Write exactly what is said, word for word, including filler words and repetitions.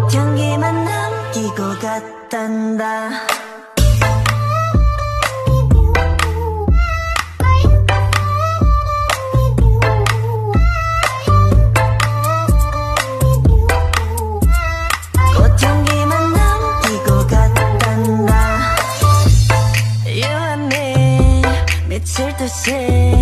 꽃향기만 남기고 갔단다. 꽃향기만 남기고 갔단다. You and me 미칠 듯이